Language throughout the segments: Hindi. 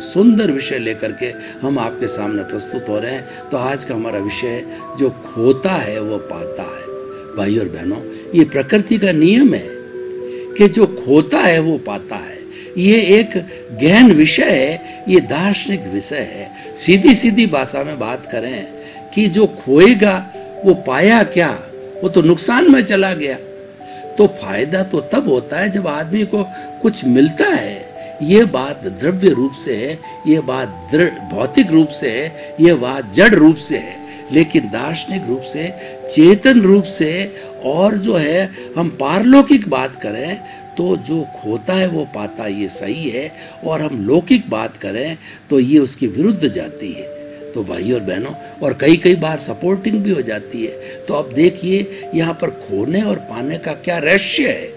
सुंदर विषय लेकर के हम आपके सामने प्रस्तुत हो रहे हैं। तो आज का हमारा विषय है, जो खोता है वो पाता है। भाई और बहनों, ये प्रकृति का नियम है कि जो खोता है वो पाता है। ये एक गहन विषय है, ये दार्शनिक विषय है। सीधी सीधी भाषा में बात करें कि जो खोएगा वो पाया क्या, वो तो नुकसान में चला गया। तो फायदा तो तब होता है जब आदमी को कुछ मिलता है। ये बात द्रव्य रूप से है, ये बात भौतिक रूप से है, ये बात जड़ रूप से है। लेकिन दार्शनिक रूप से, चेतन रूप से, और जो है हम पारलौकिक बात करें तो जो खोता है वो पाता, ये सही है। और हम लौकिक बात करें तो ये उसके विरुद्ध जाती है। तो भाई और बहनों, और कई कई बार सपोर्टिंग भी हो जाती है। तो अब देखिए यहाँ पर खोने और पाने का क्या रहस्य है।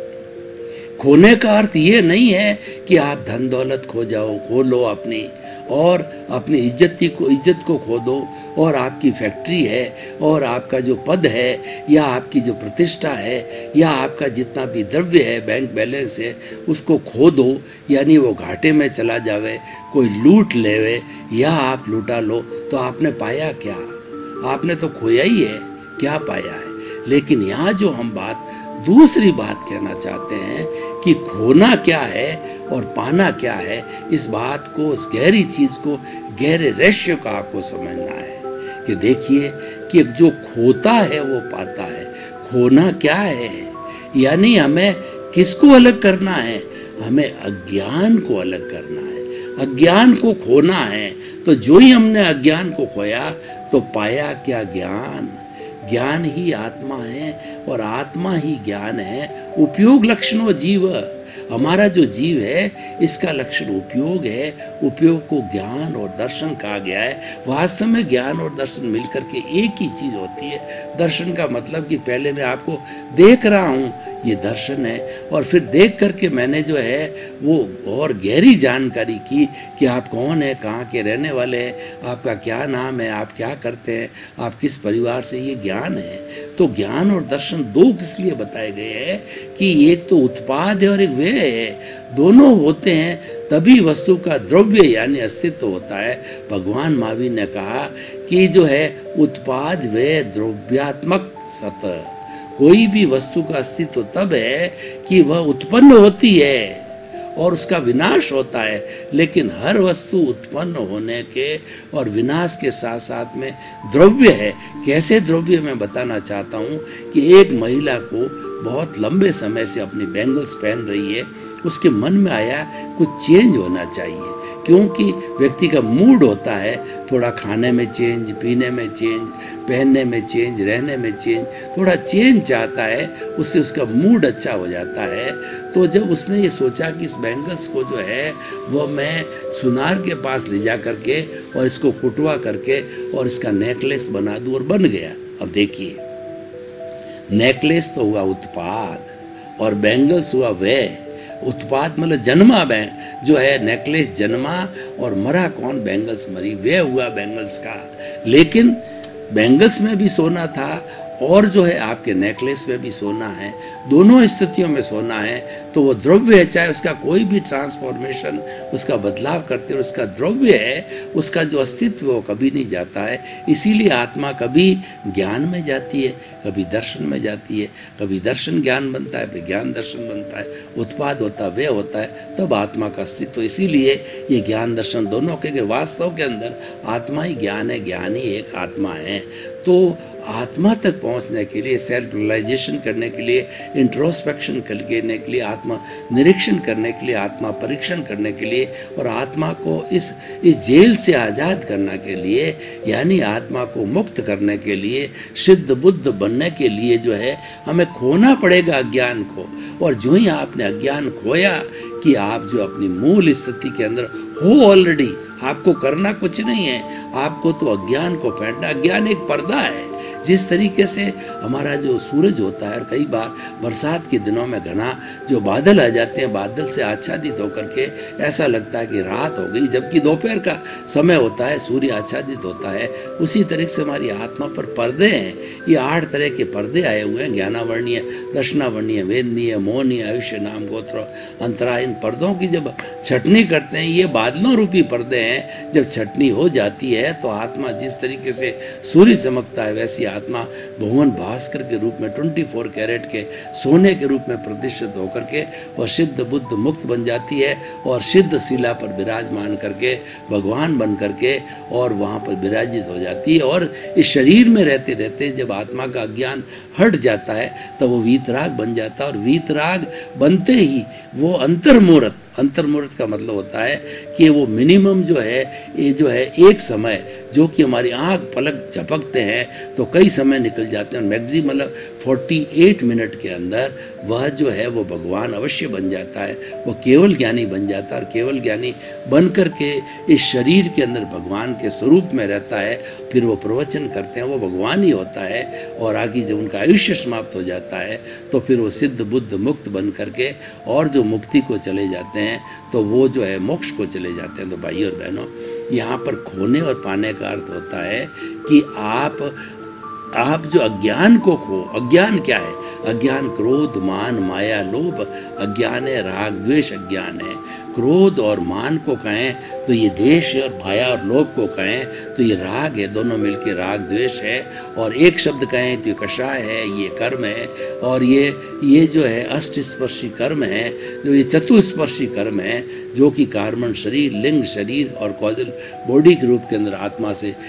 खोने का अर्थ ये नहीं है कि आप धन दौलत खो लो अपनी, और अपनी इज्जत को खो दो, और आपकी फैक्ट्री है, और आपका जो पद है, या आपकी जो प्रतिष्ठा है, या आपका जितना भी द्रव्य है, बैंक बैलेंस है, उसको खो दो, यानी वो घाटे में चला जावे, कोई लूट लेवे, या आप लूटा लो। तो आपने पाया क्या? आपने तो खोया ही है, क्या पाया है? लेकिन यहाँ जो हम दूसरी बात कहना चाहते हैं कि खोना क्या है और पाना क्या है, इस बात को, उस गहरी चीज को, गहरे रहस्य को आपको समझना है। कि देखिए कि जो खोता है वो पाता है। खोना क्या है? यानी हमें किसको अलग करना है? हमें अज्ञान को अलग करना है, अज्ञान को खोना है। तो जो ही हमने अज्ञान को खोया तो पाया क्या? ज्ञान। ज्ञान ही आत्मा है और आत्मा ही ज्ञान है। उपयोग लक्षणों जीव, हमारा जो जीव है इसका लक्षण उपयोग है। उपयोग को ज्ञान और दर्शन कहा गया है। वास्तव में ज्ञान और दर्शन मिलकर के एक ही चीज होती है। दर्शन का मतलब कि पहले मैं आपको देख रहा हूँ, ये दर्शन है, और फिर देख करके मैंने जो है वो और गहरी जानकारी की कि आप कौन है, कहाँ के रहने वाले हैं, आपका क्या नाम है, आप क्या करते हैं, आप किस परिवार से, ये ज्ञान है। तो ज्ञान और दर्शन दो किस लिए बताए गए हैं कि एक तो उत्पाद है और एक व्यय है। दोनों होते हैं तभी वस्तु का द्रव्य यानी अस्तित्व होता है। भगवान महावीर ने कहा कि जो है उत्पाद व्यय द्रव्यात्मक सत। कोई भी वस्तु का अस्तित्व तब है कि वह उत्पन्न होती है और उसका विनाश होता है। लेकिन हर वस्तु उत्पन्न होने के और विनाश के साथ साथ में द्रव्य है। कैसे द्रव्य? मैं बताना चाहता हूँ कि एक महिला को बहुत लंबे समय से अपनी बैंगल्स पहन रही है, उसके मन में आया कुछ चेंज होना चाहिए, क्योंकि व्यक्ति का मूड होता है थोड़ा खाने में चेंज, पीने में चेंज, पहनने में चेंज, रहने में चेंज, थोड़ा चेंज चाहता है, उससे उसका मूड अच्छा हो जाता है। तो जब उसने ये सोचा कि इस बैंगल्स को जो है वो मैं सुनार के पास ले जा करके और इसको कुटवा करके और इसका नेकलेस बना दूं, और बन गया। अब देखिए, नेकलेस तो हुआ उत्पाद और बैंगल्स हुआ व्यय। उत्पाद मतलब जन्मा जो है नेकलेस जन्मा, और मरा कौन? बैंगल्स मरी। व्यय हुआ बैंगल्स का। लेकिन बैंगल्स में भी सोना था और जो है आपके नेकलेस में भी सोना है, दोनों स्थितियों में सोना है। तो वो द्रव्य है, चाहे उसका कोई भी ट्रांसफॉर्मेशन, उसका बदलाव करते हैं, उसका द्रव्य है, उसका जो अस्तित्व वो कभी नहीं जाता है। इसीलिए आत्मा कभी ज्ञान में जाती है, कभी दर्शन में जाती है, कभी दर्शन ज्ञान बनता है, विज्ञान दर्शन बनता है, उत्पाद होता है, व्यय होता है, तब आत्मा का अस्तित्व। इसीलिए ये ज्ञान दर्शन दोनों के वास्तव के अंदर आत्मा ही ज्ञान है, ज्ञान ही एक आत्मा है। तो आत्मा तक पहुंचने के लिए, सेल्फ रियलाइजेशन करने के लिए, इंट्रोस्पेक्शन करने के लिए, आत्मा निरीक्षण करने के लिए, आत्मा परीक्षण करने के लिए, और आत्मा को इस जेल से आज़ाद करने के लिए, यानी आत्मा को मुक्त करने के लिए, सिद्ध बुद्ध बनने के लिए जो है हमें खोना पड़ेगा अज्ञान को। और जो ही आपने अज्ञान खोया कि आप जो अपनी मूल स्थिति के अंदर हो ऑलरेडी, आपको करना कुछ नहीं है, आपको तो अज्ञान को फेंटना। अज्ञान एक पर्दा है, जिस तरीके से हमारा जो सूरज होता है, और कई बार बरसात के दिनों में घना जो बादल आ जाते हैं, बादल से आच्छादित होकर के ऐसा लगता है कि रात हो गई, जबकि दोपहर का समय होता है, सूर्य आच्छादित होता है। उसी तरह से हमारी आत्मा पर पर्दे हैं। ये 8 तरह के पर्दे आए हुए हैं, ज्ञानावर्णीय, दर्शनावर्णीय, वेदनीय, मोहनीय, आयुष्य, नाम, गोत्र, अंतरा। इन पर्दों की जब छटनी करते हैं, ये बादलों रूपी पर्दे हैं, जब छटनी हो जाती है तो आत्मा जिस तरीके से सूर्य चमकता है, वैसी आत्मा भुवन भास्कर के रूप में 24 कैरेट के सोने के रूप में प्रतिष्ठित होकर के वह सिद्ध बुद्ध मुक्त बन जाती है, और सिद्ध शिला पर विराजमान करके भगवान बन करके और वहाँ पर विराजित हो जाती है। और इस शरीर में रहते रहते जब आत्मा का अज्ञान हट जाता है तो वो वीतराग बन जाता है, और वीतराग बनते ही वो अंतर्मुहूर्त, अंतर्मुहूर्त का मतलब होता है कि वो मिनिमम जो है, ये जो है एक समय जो कि हमारी आंख पलक झपकते हैं तो कई समय निकल जाते हैं, मैक्सिमम मतलब 48 मिनट के अंदर वह जो है वो भगवान अवश्य बन जाता है, वो केवल ज्ञानी बन जाता है। और केवल ज्ञानी बन करके इस शरीर के अंदर भगवान के स्वरूप में रहता है, फिर वो प्रवचन करते हैं, वो भगवान ही होता है। और आगे जब उनका आयुष्य समाप्त हो जाता है तो फिर वो सिद्ध बुद्ध मुक्त बन करके और जो मुक्ति को चले जाते हैं, तो वो जो है मोक्ष को चले जाते हैं। तो भाई और बहनों, यहाँ पर खोने और पाने का अर्थ होता है कि आप जो अज्ञान को खो। अज्ञान क्या है? अज्ञान क्रोध, मान, माया, लोभ अज्ञान है, राग द्वेष अज्ञान है। क्रोध और मान को कहें तो ये द्वेष है, और माया और लोभ को कहें तो ये राग है। दोनों मिलकर राग द्वेष है। और एक शब्द कहें तो ये कषाय है, ये कर्म है। और ये जो है अष्टस्पर्शी कर्म है, जो ये चतुस्पर्शी कर्म है, जो कि कार्बन शरीर, लिंग शरीर और कॉजल बॉडी के रूप के अंदर आत्मा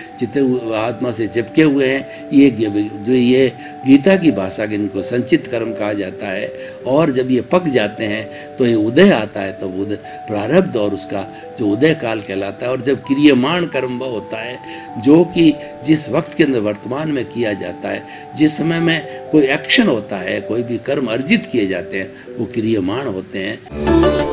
से चिपके हुए हैं। ये गीता की भाषा के इनको संचित कर्म कहा जाता है। और जब ये पक जाते हैं तो ये उदय आता है, तो उदय प्रारब्ध और उसका जो उदय काल कहलाता है। और जब क्रियमाण कर्म वह होता है जो कि जिस वक्त के अंदर वर्तमान में किया जाता है, जिस समय में कोई एक्शन होता है, कोई भी कर्म अर्जित किए जाते हैं, वो क्रियमाण होते हैं।